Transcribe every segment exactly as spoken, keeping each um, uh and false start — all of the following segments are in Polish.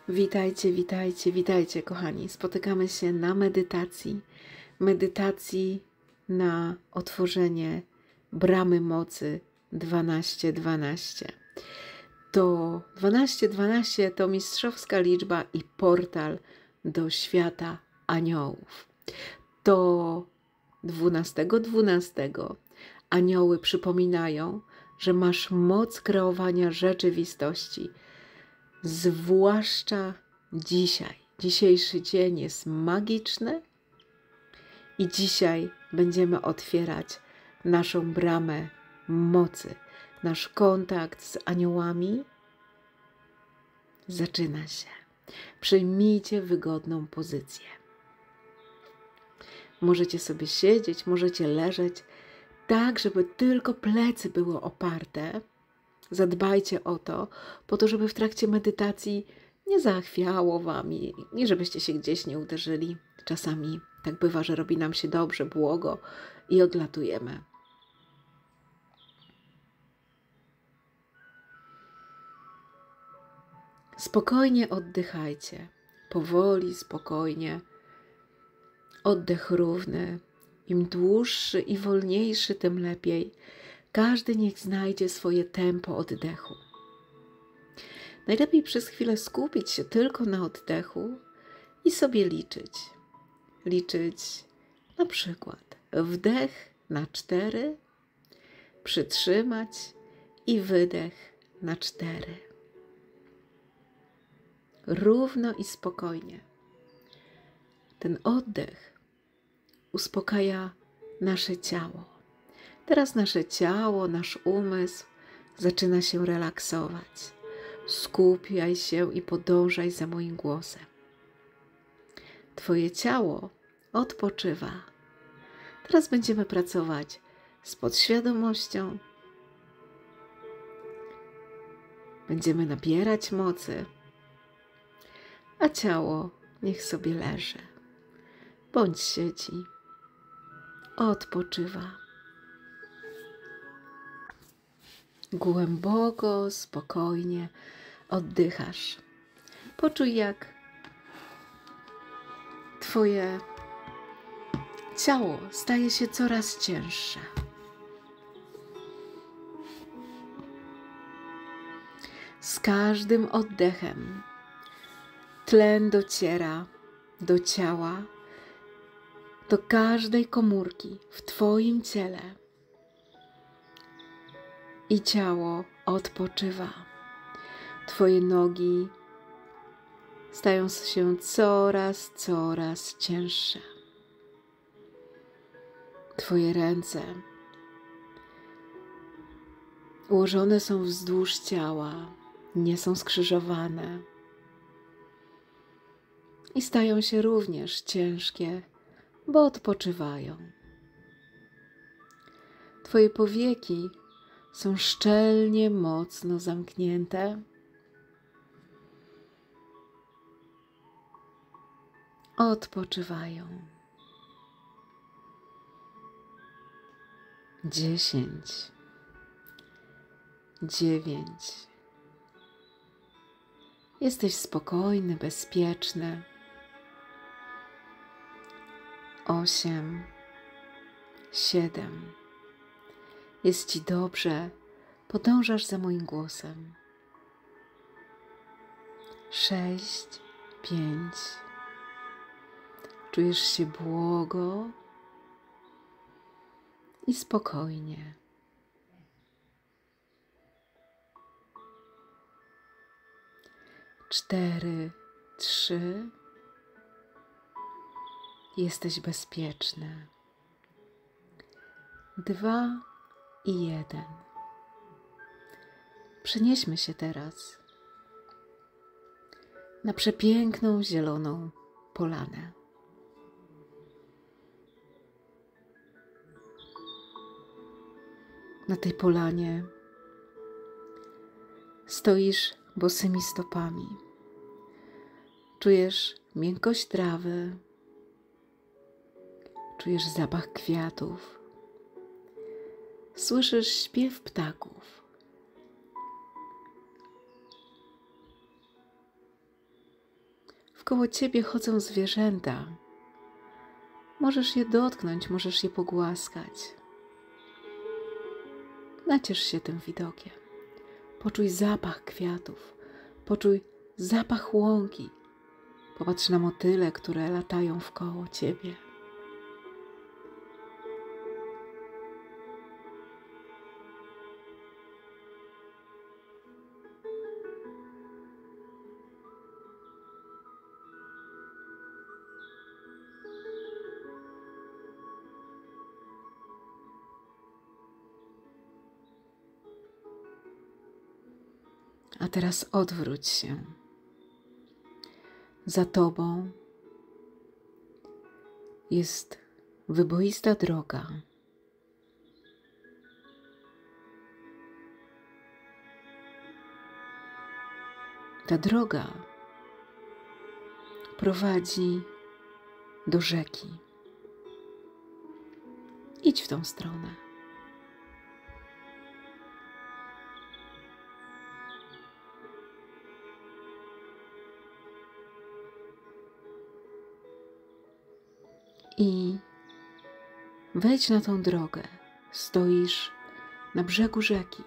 Witajcie, witajcie, witajcie, kochani. Spotykamy się na medytacji. Medytacji na otworzenie bramy mocy dwanaście dwanaście. To dwanaście dwanaście to mistrzowska liczba i portal do świata aniołów. To dwunastego dwunastego anioły przypominają, że masz moc kreowania rzeczywistości. Zwłaszcza dzisiaj. Dzisiejszy dzień jest magiczny i dzisiaj będziemy otwierać naszą bramę mocy. Nasz kontakt z aniołami zaczyna się. Przyjmijcie wygodną pozycję. Możecie sobie siedzieć, możecie leżeć, tak żeby tylko plecy były oparte. Zadbajcie o to, po to, żeby w trakcie medytacji nie zachwiało wam i nie żebyście się gdzieś nie uderzyli. Czasami tak bywa, że robi nam się dobrze, błogo i odlatujemy. Spokojnie oddychajcie. Powoli, spokojnie. Oddech równy. Im dłuższy i wolniejszy, tym lepiej. Każdy niech znajdzie swoje tempo oddechu. Najlepiej przez chwilę skupić się tylko na oddechu i sobie liczyć. Liczyć na przykład wdech na cztery, przytrzymać i wydech na cztery. Równo i spokojnie. Ten oddech uspokaja nasze ciało. Teraz nasze ciało, nasz umysł zaczyna się relaksować. Skupiaj się i podążaj za moim głosem. Twoje ciało odpoczywa. Teraz będziemy pracować z podświadomością. Będziemy nabierać mocy, a ciało niech sobie leży, bądź siedzi, odpoczywa. Głęboko, spokojnie oddychasz. Poczuj, jak Twoje ciało staje się coraz cięższe. Z każdym oddechem tlen dociera do ciała, do każdej komórki w Twoim ciele. I ciało odpoczywa. Twoje nogi stają się coraz, coraz cięższe. Twoje ręce ułożone są wzdłuż ciała, nie są skrzyżowane i stają się również ciężkie, bo odpoczywają. Twoje powieki są szczelnie, mocno zamknięte. Odpoczywają. Dziesięć. Dziewięć. Jesteś spokojny, bezpieczny. Osiem. Siedem. Jest Ci dobrze, podążasz za moim głosem. Sześć, pięć. Czujesz się błogo i spokojnie. Cztery, trzy. Jesteś bezpieczny. Dwa i jeden. Przenieśmy się teraz na przepiękną, zieloną polanę. Na tej polanie stoisz bosymi stopami. Czujesz miękkość trawy, czujesz zapach kwiatów, słyszysz śpiew ptaków. koło ciebie chodzą zwierzęta. Możesz je dotknąć, możesz je pogłaskać. Naciesz się tym widokiem. Poczuj zapach kwiatów. Poczuj zapach łąki. Popatrz na motyle, które latają wkoło ciebie. A teraz odwróć się. Za tobą jest wyboista droga. Ta droga prowadzi do rzeki. Idź w tą stronę. I wejdź na tą drogę. Stoisz na brzegu rzeki.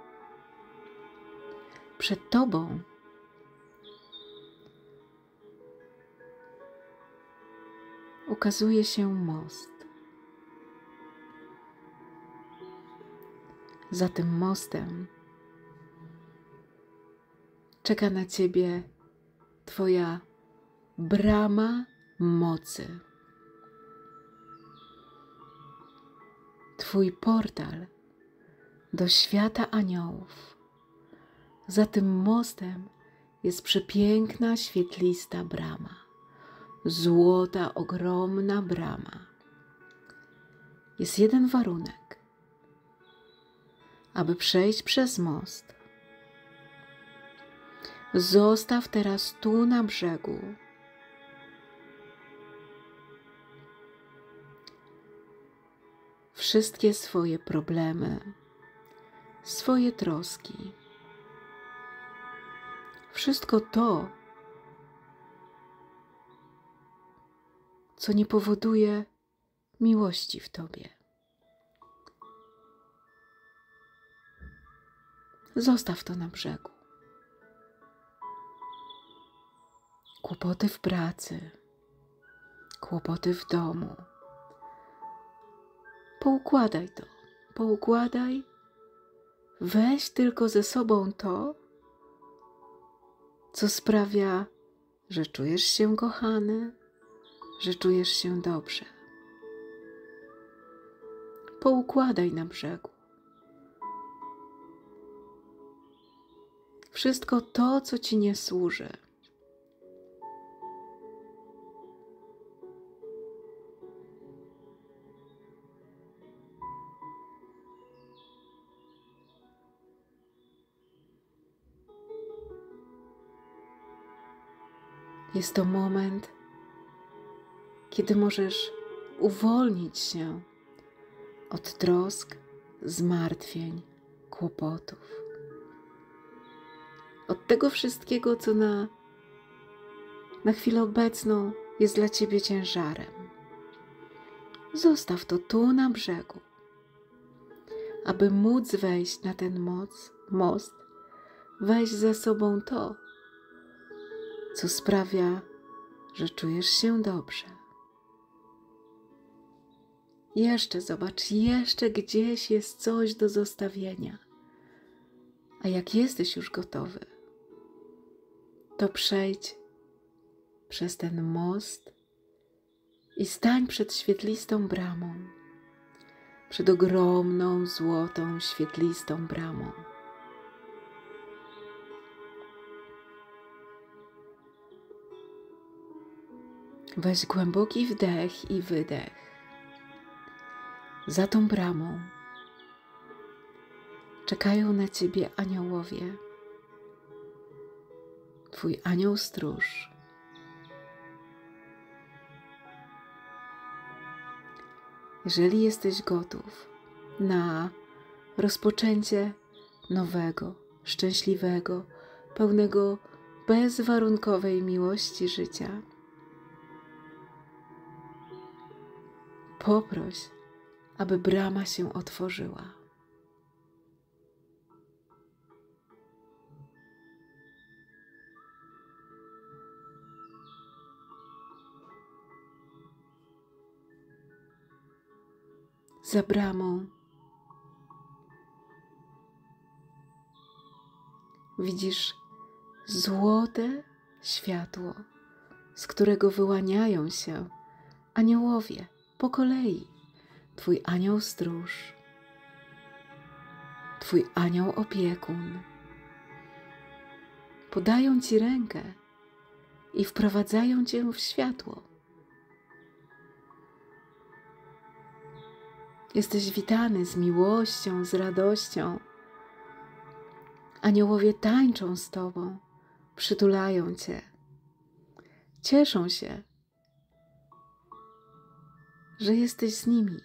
Przed tobą ukazuje się most. Za tym mostem czeka na ciebie twoja brama mocy. Twój portal do świata aniołów. Za tym mostem jest przepiękna, świetlista brama. Złota, ogromna brama. Jest jeden warunek. Aby przejść przez most, zostaw teraz tu na brzegu wszystkie swoje problemy, swoje troski, wszystko to, co nie powoduje miłości w tobie. Zostaw to na brzegu. Kłopoty w pracy, kłopoty w domu. Poukładaj to, poukładaj. Weź tylko ze sobą to, co sprawia, że czujesz się kochany, że czujesz się dobrze. Poukładaj na brzegu. Wszystko to, co ci nie służy. Jest to moment, kiedy możesz uwolnić się od trosk, zmartwień, kłopotów. Od tego wszystkiego, co na, na chwilę obecną jest dla ciebie ciężarem. Zostaw to tu na brzegu. Aby móc wejść na ten moc, most, weź ze sobą to, co sprawia, że czujesz się dobrze. Jeszcze zobacz, jeszcze gdzieś jest coś do zostawienia. A jak jesteś już gotowy, to przejdź przez ten most i stań przed świetlistą bramą, przed ogromną, złotą, świetlistą bramą. Weź głęboki wdech i wydech. Za tą bramą czekają na ciebie aniołowie. Twój anioł stróż. Jeżeli jesteś gotów na rozpoczęcie nowego, szczęśliwego, pełnego bezwarunkowej miłości życia. Poproś, aby brama się otworzyła. Za bramą widzisz złote światło, z którego wyłaniają się aniołowie po kolei. Twój anioł stróż, Twój anioł opiekun. Podają Ci rękę i wprowadzają Cię w światło. Jesteś witany z miłością, z radością. Aniołowie tańczą z Tobą, przytulają Cię. Cieszą się, że jesteś z nimi.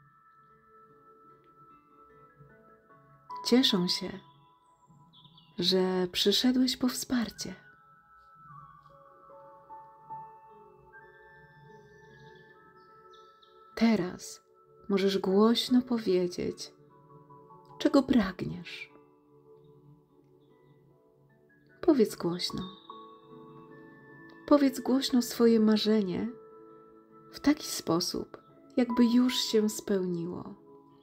Cieszą się, że przyszedłeś po wsparcie. Teraz możesz głośno powiedzieć, czego pragniesz. Powiedz głośno. Powiedz głośno swoje marzenie w taki sposób, jakby już się spełniło.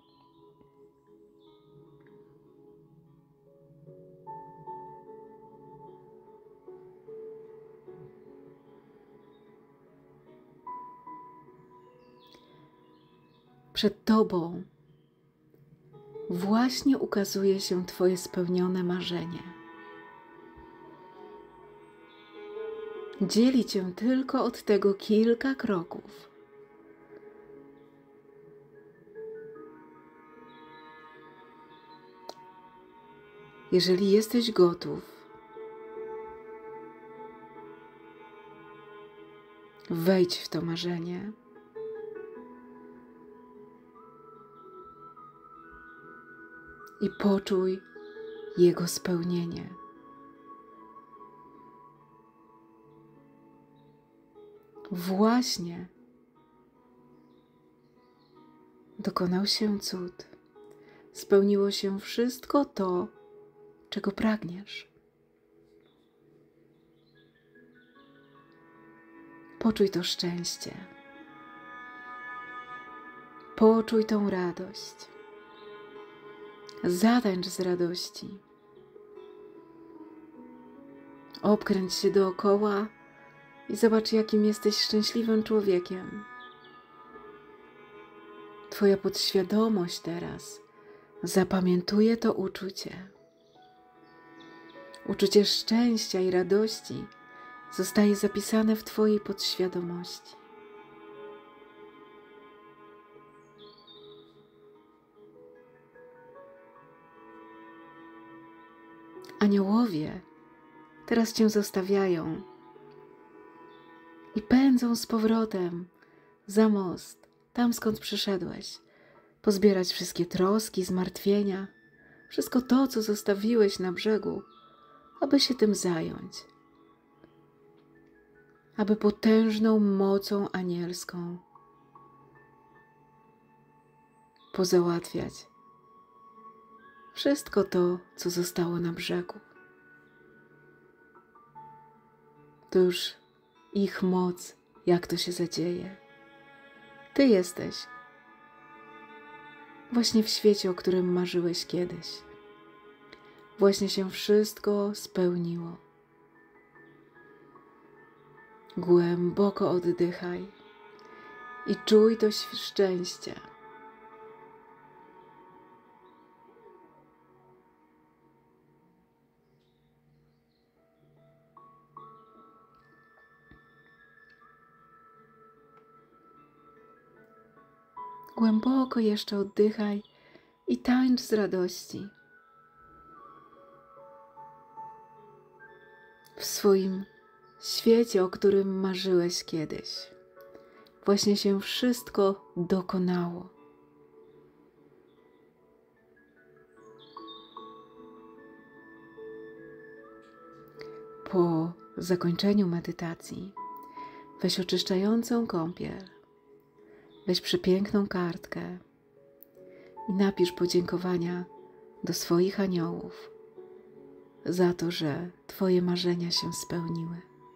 Przed Tobą właśnie ukazuje się Twoje spełnione marzenie. Dzieli Cię tylko od tego kilka kroków. Jeżeli jesteś gotów, wejdź w to marzenie. I poczuj jego spełnienie. Właśnie dokonał się cud. Spełniło się wszystko to, czego pragniesz. Poczuj to szczęście. Poczuj tą radość. Zatańcz z radości. Obkręć się dookoła i zobacz, jakim jesteś szczęśliwym człowiekiem. Twoja podświadomość teraz zapamiętuje to uczucie. Uczucie szczęścia i radości zostaje zapisane w Twojej podświadomości. Aniołowie teraz Cię zostawiają i pędzą z powrotem za most, tam skąd przyszedłeś, pozbierać wszystkie troski, zmartwienia, wszystko to, co zostawiłeś na brzegu, aby się tym zająć, aby potężną mocą anielską pozałatwiać wszystko to, co zostało na brzegu. To już ich moc, jak to się zadzieje. Ty jesteś właśnie w świecie, o którym marzyłeś kiedyś. Właśnie się wszystko spełniło. Głęboko oddychaj i czuj to szczęście. Głęboko jeszcze oddychaj i tańcz z radości. W swoim świecie, o którym marzyłeś kiedyś, właśnie się wszystko dokonało. Po zakończeniu medytacji weź oczyszczającą kąpiel, weź przepiękną kartkę i napisz podziękowania do swoich aniołów za to, że Twoje marzenia się spełniły.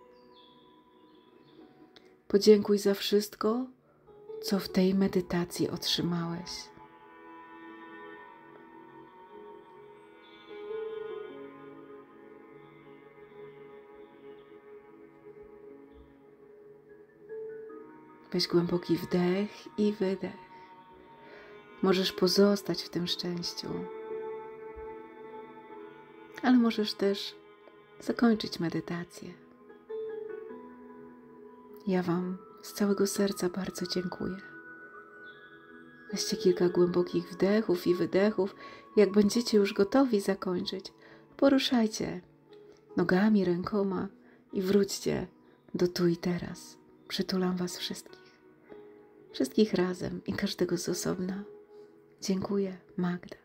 Podziękuj za wszystko, co w tej medytacji otrzymałeś. Weź głęboki wdech i wydech. Możesz pozostać w tym szczęściu, ale możesz też zakończyć medytację. Ja Wam z całego serca bardzo dziękuję. Weźcie kilka głębokich wdechów i wydechów. Jak będziecie już gotowi zakończyć, poruszajcie nogami, rękoma i wróćcie do tu i teraz. Przytulam Was wszystkich. Wszystkich razem i każdego z osobna. Dziękuję, Magda.